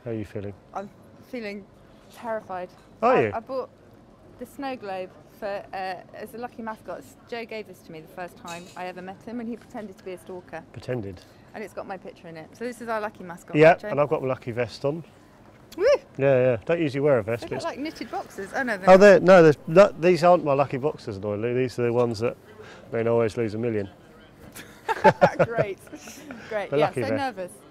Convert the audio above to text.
How are you feeling? I'm feeling terrified. Are you? I bought the snow globe for as a lucky mascot. Joe gave this to me the first time I ever met him, and he pretended to be a stalker. Pretended. And it's got my picture in it. So this is our lucky mascot. Yeah, right, Joe? and I've got my lucky vest on. Woo! Yeah. Don't usually wear a vest. They But look like knitted boxes. Oh no, oh, these aren't my lucky boxes, annoyingly. These are the ones that mean I always lose $1 million. Great. The Yeah, lucky so vest. nervous.